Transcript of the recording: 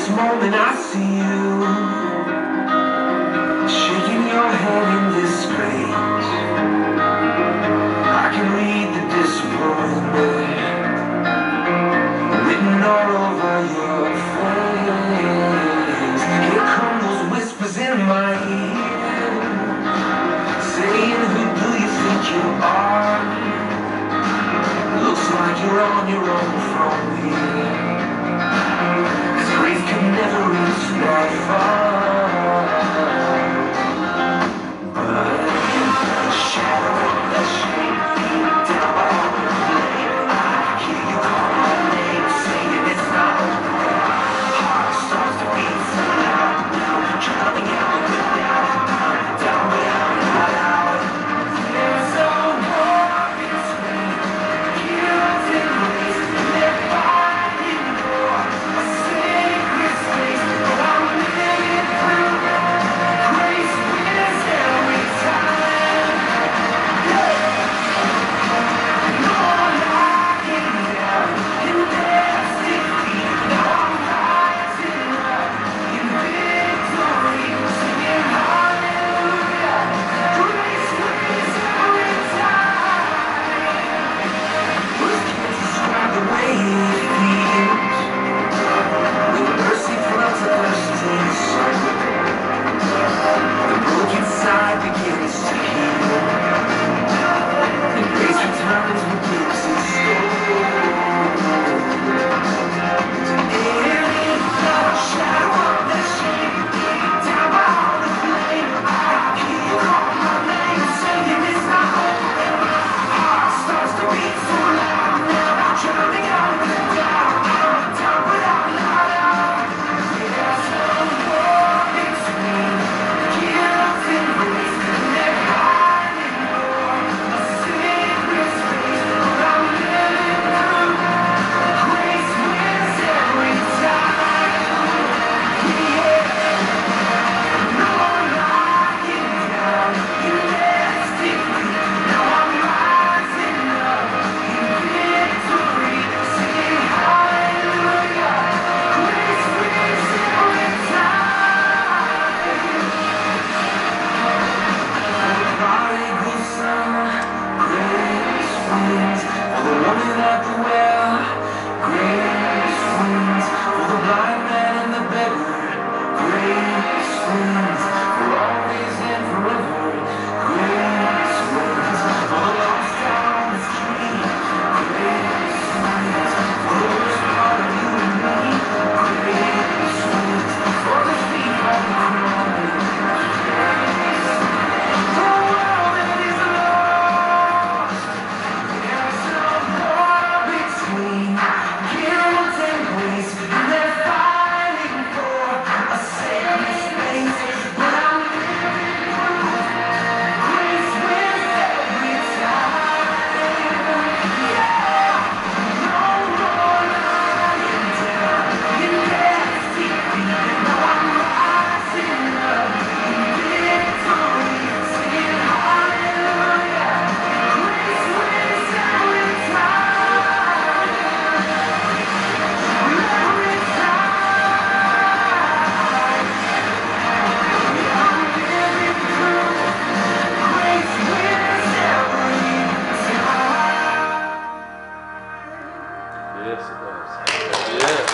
this moment I see you shaking your head in disgrace. I can read the disappointment written all over your face. Here come those whispers in my ear, saying, who do you think you are? Looks like you're on your own from here. Grief can never reach that far, but the shadow of that shame down by all the flame. I hear you call my name, saying it's not over. Heart starts to beat so loud now, drowning out the doubt. Down but out, not out. There's no war between guilt and grace. They're fighting for a sacred space. But I'm living through grace wins every time. No more locking down in death's defeat. Now I'm rising up in victory, singing hallelujah. Grace wins every time. Words can't describe the way it feels when mercy floods a thirsty soul. The broken side begins to heal, and grace returns what gives its soul. In the shadow of the shame, down by all the flame, I hear you call my name, saying it's not over. My heart starts to beat so loud now, drowning out the doubt. Down but out, not out. There's no war between guilt and grace. They're hiding for a sacred space. But I'm living through grace wins every time. Yeah. No more locking down in death's defeat. Now I'm rising up in victory, singing hallelujah. Grace wins every time. For the prodigal son, grace wins. For the woman at the well, grace wins. For the blind man and the beggar, grace wins. For always and forever, grace wins. For the lost out on the street, grace wins. For the worst part of you and me, grace wins. For the thief on the cross, grace wins. For a world that is lost, there's no war between guilt and grace. And they're fighting for a sacred space. But I'm living through grace wins every time. Yeah. No more lying down in death's defeat. Now I'm rising up in victory, singing hallelujah. Grace wins every time. Every time. I'm living through grace wins every time. Yes, it does. Yes.